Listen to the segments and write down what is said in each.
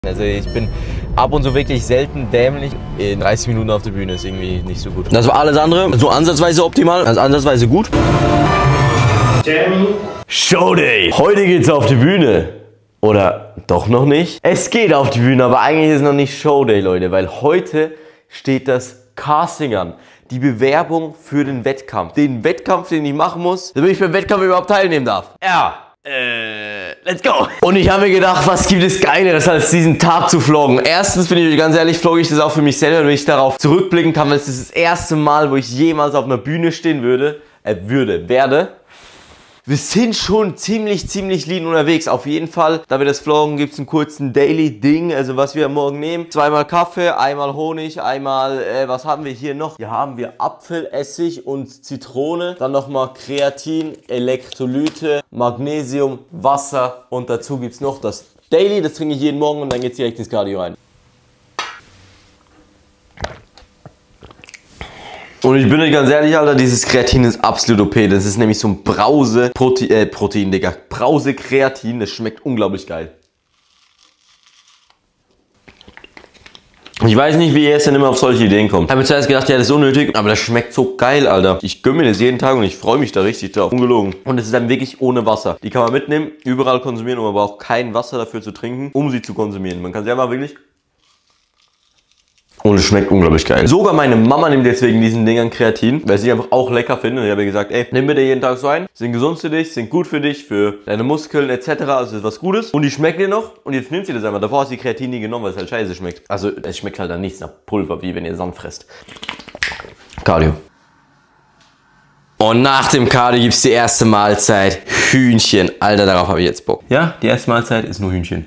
Also ich bin ab und zu wirklich selten dämlich. In 30 Minuten auf der Bühne ist irgendwie nicht so gut. Das war alles andere, so ansatzweise optimal, also ansatzweise gut. Jeremy. Showday! Heute geht's auf die Bühne. Oder doch noch nicht? Es geht auf die Bühne, aber eigentlich ist es noch nicht Showday, Leute. Weil heute steht das Casting an. Die Bewerbung für den Wettkampf. Den Wettkampf, den ich machen muss, damit ich beim Wettkampf überhaupt teilnehmen darf. Ja. Let's go! Und ich habe mir gedacht, was gibt es Geileres, als diesen Tag zu vloggen? Erstens, bin ich ganz ehrlich, vlogge ich das auch für mich selber, wenn ich darauf zurückblicken kann, weil es ist das erste Mal, wo ich jemals auf einer Bühne stehen werde. Wir sind schon ziemlich lean unterwegs. Auf jeden Fall, da wir das vloggen, gibt es einen kurzen Daily-Ding. Also was wir morgen nehmen. 2-mal Kaffee, einmal Honig, einmal, was haben wir hier noch? Hier haben wir Apfelessig und Zitrone. Dann nochmal Kreatin, Elektrolyte, Magnesium, Wasser. Und dazu gibt es noch das Daily. Das trinke ich jeden Morgen und dann geht es direkt ins Cardio rein. Und ich bin euch ganz ehrlich, Alter, dieses Kreatin ist absolut OP. Das ist nämlich so ein Brause-Protein, Digga. Brause-Kreatin, das schmeckt unglaublich geil. Ich weiß nicht, wie ihr jetzt denn immer auf solche Ideen kommt. Ich habe mir zuerst gedacht, ja, das ist unnötig, aber das schmeckt so geil, Alter. Ich gönne mir das jeden Tag und ich freue mich da richtig drauf. Ungelogen. Und es ist dann wirklich ohne Wasser. Die kann man mitnehmen, überall konsumieren, und man braucht kein Wasser dafür zu trinken, um sie zu konsumieren. Man kann sie einfach wirklich... Und es schmeckt unglaublich geil. Sogar meine Mama nimmt jetzt wegen diesen Dingern Kreatin, weil sie einfach auch lecker findet. Und ich habe ihr gesagt, ey, nimm bitte jeden Tag so ein. Sind gesund für dich, sind gut für dich, für deine Muskeln etc. Also ist was Gutes. Und die schmeckt dir noch. Und jetzt nimmt sie das einfach. Davor hast du die Kreatin nie genommen, weil es halt scheiße schmeckt. Also es schmeckt halt dann nichts nach Pulver, wie wenn ihr Sand fresst. Cardio. Und nach dem Cardio gibt es die erste Mahlzeit. Hühnchen. Alter, darauf habe ich jetzt Bock. Ja, die erste Mahlzeit ist nur Hühnchen.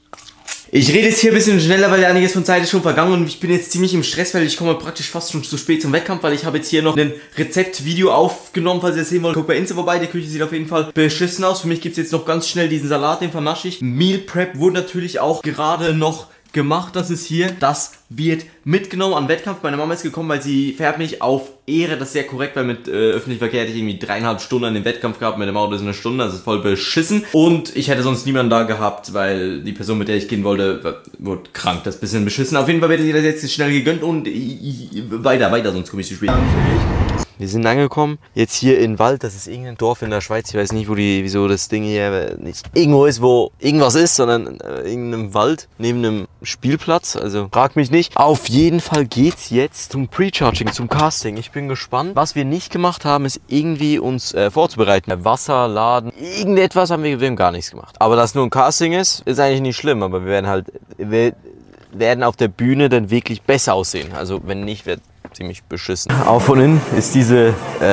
Ich rede jetzt hier ein bisschen schneller, weil einiges von Zeit ist schon vergangen und ich bin jetzt ziemlich im Stress, weil ich komme praktisch fast schon zu spät zum Wettkampf, weil ich habe jetzt hier noch ein Rezeptvideo aufgenommen, falls ihr es sehen wollt. Guckt bei Insta vorbei, die Küche sieht auf jeden Fall beschissen aus. Für mich gibt es jetzt noch ganz schnell diesen Salat, den vernasche ich. Meal Prep wurde natürlich auch gerade noch gemacht, das ist hier, das wird mitgenommen an Wettkampf. Meine Mama ist gekommen, weil sie fährt mich auf Ehre, das ist sehr korrekt, weil mit öffentlichem Verkehr hätte ich irgendwie 3,5 Stunden an den Wettkampf gehabt, mit dem Auto ist eine Stunde, das ist voll beschissen. Und ich hätte sonst niemanden da gehabt, weil die Person, mit der ich gehen wollte, wurde krank, das ist ein bisschen beschissen. Auf jeden Fall werde ich das jetzt schnell gegönnt und weiter, sonst komme ich zu spät. Wir sind angekommen, jetzt hier in Wald, das ist irgendein Dorf in der Schweiz, ich weiß nicht, wieso das Ding hier nicht irgendwo ist, wo irgendwas ist, sondern in irgendeinem Wald, neben einem Spielplatz, also frag mich nicht. Auf jeden Fall geht's jetzt zum Pre-Charging, zum Casting. Ich bin gespannt. Was wir nicht gemacht haben, ist irgendwie uns vorzubereiten. Wasser, Laden, irgendetwas haben wir gar nichts gemacht. Aber dass nur ein Casting ist eigentlich nicht schlimm, aber wir werden auf der Bühne dann wirklich besser aussehen. Also wenn nicht, wird ziemlich beschissen. Auch von innen ist diese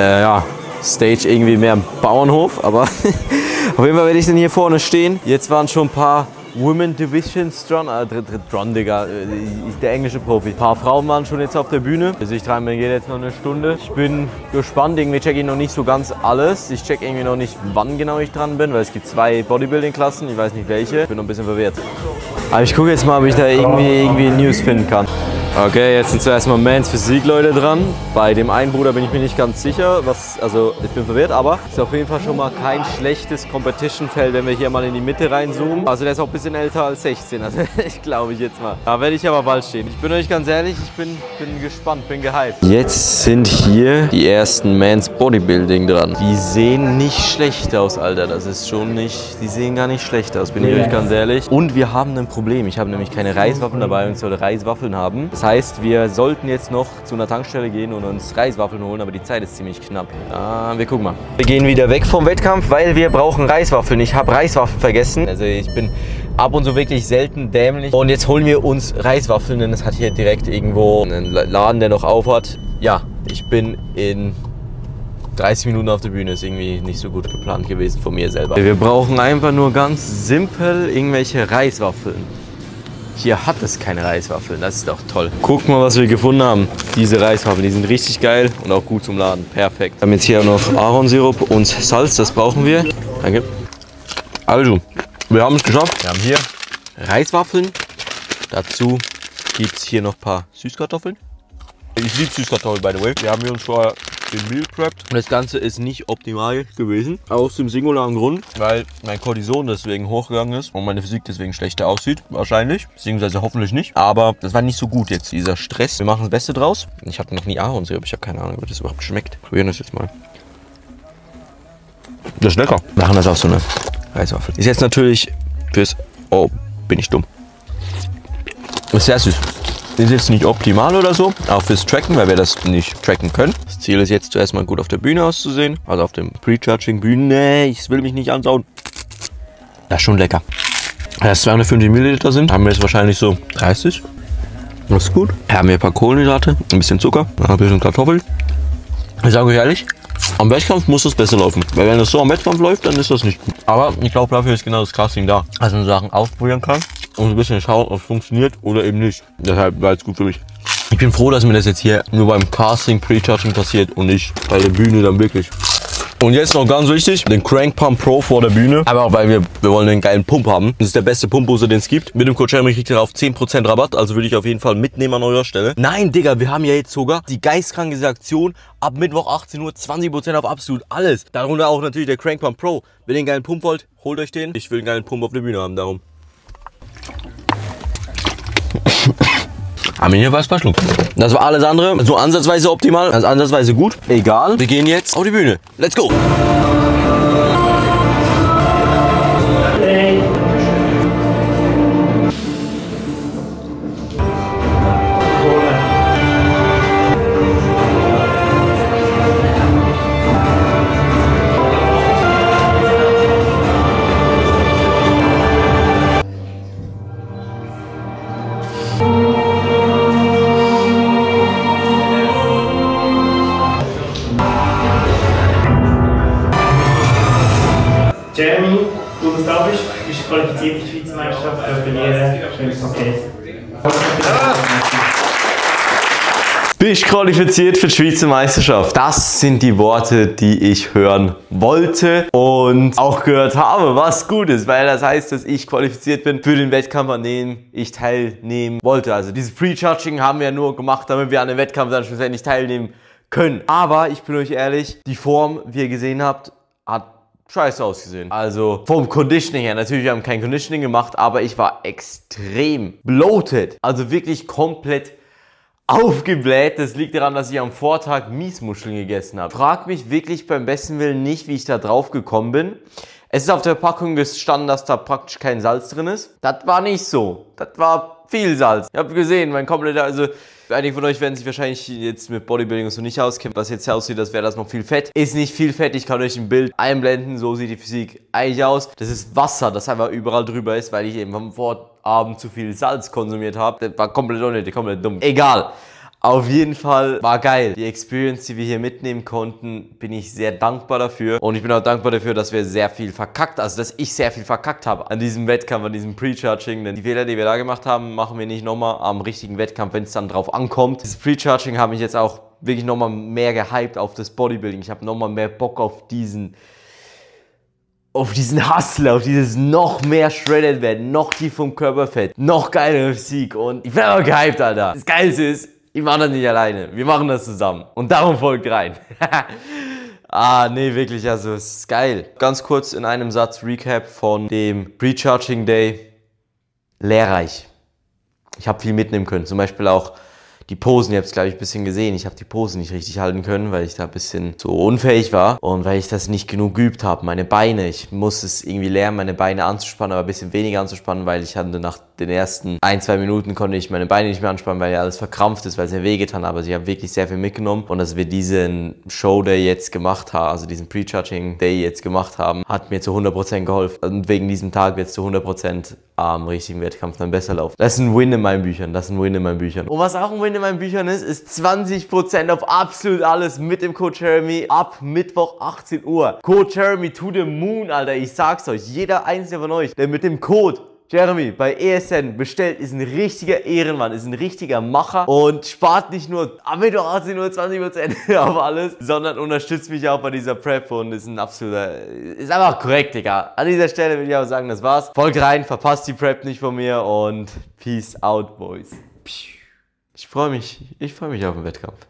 Stage irgendwie mehr ein Bauernhof, aber auf jeden Fall werde ich dann hier vorne stehen. Jetzt waren schon ein paar Women Divisions dran, Digga, der englische Profi. Ein paar Frauen waren schon jetzt auf der Bühne. Bis ich dran bin, geht jetzt noch eine Stunde. Ich bin gespannt, irgendwie checke ich noch nicht so ganz alles. Ich check irgendwie noch nicht, wann genau ich dran bin, weil es gibt 2 Bodybuilding-Klassen, ich weiß nicht welche. Ich bin noch ein bisschen verwirrt. Aber ich gucke jetzt mal, ob ich da irgendwie News finden kann. Okay, jetzt sind zuerst mal Mans Physik Leute dran. Bei dem einen Bruder bin ich mir nicht ganz sicher, also ich bin verwirrt, aber ist auf jeden Fall schon mal kein schlechtes Competition-Feld, wenn wir hier mal in die Mitte reinzoomen. Also der ist auch ein bisschen älter als 16, also ich glaube ich jetzt mal. Da werde ich aber bald stehen. Ich bin euch ganz ehrlich, ich bin gespannt, bin gehypt. Jetzt sind hier die ersten Mans Bodybuilding dran. Die sehen nicht schlecht aus, Alter. Das ist schon nicht, die sehen gar nicht schlecht aus, bin ich euch ganz ehrlich. Und wir haben ein Problem. Ich habe nämlich keine Reiswaffeln dabei und ich soll Reiswaffeln haben. Das heißt, wir sollten jetzt noch zu einer Tankstelle gehen und uns Reiswaffeln holen, aber die Zeit ist ziemlich knapp. Wir gucken mal. Wir gehen wieder weg vom Wettkampf, weil wir brauchen Reiswaffeln. Ich habe Reiswaffeln vergessen. Also ich bin ab und zu wirklich selten dämlich. Und jetzt holen wir uns Reiswaffeln, denn es hat hier direkt irgendwo einen Laden, der noch auf hat. Ja, ich bin in 30 Minuten auf der Bühne, ist irgendwie nicht so gut geplant gewesen von mir selber. Wir brauchen einfach nur ganz simpel irgendwelche Reiswaffeln. Hier hat es keine Reiswaffeln, das ist doch toll. Guck mal, was wir gefunden haben. Diese Reiswaffeln, die sind richtig geil und auch gut zum Laden. Perfekt. Wir haben jetzt hier auch noch Ahornsirup und Salz, das brauchen wir. Danke. Also, wir haben es geschafft. Wir haben hier Reiswaffeln. Dazu gibt es hier noch ein paar Süßkartoffeln. Ich liebe Süßkartoffeln, by the way. Die haben wir uns vorher bin Meal prepped. Das Ganze ist nicht optimal gewesen. Aus dem singularen Grund, weil mein Cortison deswegen hochgegangen ist und meine Physik deswegen schlechter aussieht. Wahrscheinlich. Beziehungsweise hoffentlich nicht. Aber das war nicht so gut jetzt, dieser Stress. Wir machen das Beste draus. Ich hatte noch nie Ahornsirup. Ich habe keine Ahnung, wie das überhaupt schmeckt. Probieren das jetzt mal. Das ist lecker. Wir machen das auf so eine Reiswaffel. Ist jetzt natürlich fürs... Oh, bin ich dumm. Ist sehr süß. Ist jetzt nicht optimal oder so, auch fürs Tracken, weil wir das nicht tracken können. Das Ziel ist jetzt zuerst mal gut auf der Bühne auszusehen, also auf dem Pre-Charging-Bühne. Ich will mich nicht ansauen. Das ist schon lecker. Wenn es 250 Milliliter sind, haben wir jetzt wahrscheinlich so 30. Das ist gut. Hier haben wir ein paar Kohlenhydrate, ein bisschen Zucker, ein bisschen Kartoffeln. Ich sage euch ehrlich, am Wettkampf muss das besser laufen. Weil wenn es so am Wettkampf läuft, dann ist das nicht gut. Aber ich glaube, dafür ist genau das Casting da. Dass man Sachen ausprobieren kann und ein bisschen schauen, ob es funktioniert oder eben nicht. Deshalb war es gut für mich. Ich bin froh, dass mir das jetzt hier nur beim Casting, Pre-Charging passiert und nicht bei der Bühne dann wirklich. Und jetzt noch ganz wichtig, den Crank Pump Pro vor der Bühne. Aber auch weil wir wollen einen geilen Pump haben. Das ist der beste Pumpbooster, den es gibt. Mit dem Code Jeremy kriegt ihr auf 10% Rabatt. Also würde ich auf jeden Fall mitnehmen an eurer Stelle. Nein, Digga, wir haben ja jetzt sogar die geistkranke Aktion. Ab Mittwoch 18 Uhr 20% auf absolut alles. Darunter auch natürlich der Crank Pump Pro. Wenn ihr einen geilen Pump wollt, holt euch den. Ich will einen geilen Pump auf der Bühne haben, darum. Arminia war es verschluckt. Das war alles andere, so ansatzweise optimal, also ansatzweise gut. Egal, wir gehen jetzt auf die Bühne. Let's go! Hey. Jeremy, du bist da bist qualifiziert für die Schweizer Meisterschaft, gratuliere, schönes Paket. Bist qualifiziert für die Schweizer Meisterschaft. Das sind die Worte, die ich hören wollte und auch gehört habe, was gut ist, weil das heißt, dass ich qualifiziert bin für den Wettkampf, an dem ich teilnehmen wollte. Also dieses Pre-Charging haben wir nur gemacht, damit wir an dem Wettkampf dann schlussendlich teilnehmen können. Aber ich bin euch ehrlich, die Form, wie ihr gesehen habt, hat scheiße ausgesehen. Also vom Conditioning her, natürlich, wir haben kein Conditioning gemacht, aber ich war extrem bloated. Also wirklich komplett aufgebläht. Das liegt daran, dass ich am Vortag Miesmuscheln gegessen habe. Frag mich wirklich beim besten Willen nicht, wie ich da drauf gekommen bin. Es ist auf der Packung gestanden, dass da praktisch kein Salz drin ist. Das war nicht so. Das war viel Salz. Ihr habt gesehen, mein kompletter, also einige von euch werden sich wahrscheinlich jetzt mit Bodybuilding und so nicht auskennen. Was jetzt aussieht, als wäre das noch viel Fett. Ist nicht viel Fett, ich kann euch ein Bild einblenden, so sieht die Physik eigentlich aus. Das ist Wasser, das einfach überall drüber ist, weil ich eben am Vorabend zu viel Salz konsumiert habe. Das war komplett unnötig, komplett dumm. Egal. Auf jeden Fall war geil. Die Experience, die wir hier mitnehmen konnten, bin ich sehr dankbar dafür. Und ich bin auch dankbar dafür, dass wir sehr viel verkackt, also dass ich sehr viel verkackt habe an diesem Wettkampf, an diesem Pre-Charging. Denn die Fehler, die wir da gemacht haben, machen wir nicht nochmal am richtigen Wettkampf, wenn es dann drauf ankommt. Das Pre-Charging habe ich jetzt auch wirklich nochmal mehr gehypt auf das Bodybuilding. Ich habe nochmal mehr Bock auf diesen Hustle, auf dieses noch mehr shredded werden, noch tief vom Körperfett, noch geilere Physik. Und ich bin aber gehypt, Alter. Das Geilste ist, ich mache das nicht alleine. Wir machen das zusammen. Und darum folgt rein. Nee, wirklich, also es ist geil. Ganz kurz in einem Satz Recap von dem Pre-Charging Day. Lehrreich. Ich habe viel mitnehmen können. Zum Beispiel auch die Posen, ihr habt es, glaube ich, ein bisschen gesehen. Ich habe die Posen nicht richtig halten können, weil ich da ein bisschen so unfähig war und weil ich das nicht genug geübt habe. Meine Beine, ich muss es irgendwie lernen, meine Beine anzuspannen, aber ein bisschen weniger anzuspannen, weil ich hatte nach den ersten 1-2 Minuten konnte ich meine Beine nicht mehr anspannen, weil ja alles verkrampft ist, weil es ja wehgetan hat. Aber ich habe wirklich sehr viel mitgenommen und dass wir diesen Show-Day jetzt gemacht haben, also diesen Pre-Charging-Day jetzt gemacht haben, hat mir zu 100% geholfen. Und wegen diesem Tag wird es zu 100% am richtigen Wettkampf dann besser laufen. Das ist ein Win in meinen Büchern, das ist ein Win in meinen Büchern. Und was auch ein Win in meinen Büchern ist 20% auf absolut alles mit dem Code Jeremy ab Mittwoch 18 Uhr. Code Jeremy to the moon, Alter, ich sag's euch. Jeder einzelne von euch, der mit dem Code Jeremy bei ESN bestellt, ist ein richtiger Ehrenmann, ist ein richtiger Macher und spart nicht nur am Mittwoch 18 Uhr 20% auf alles, sondern unterstützt mich auch bei dieser Prep und ist ein absoluter, ist einfach korrekt, Digga. An dieser Stelle will ich auch sagen, das war's. Folgt rein, verpasst die Prep nicht von mir und peace out, boys. Ich freue mich auf den Wettkampf.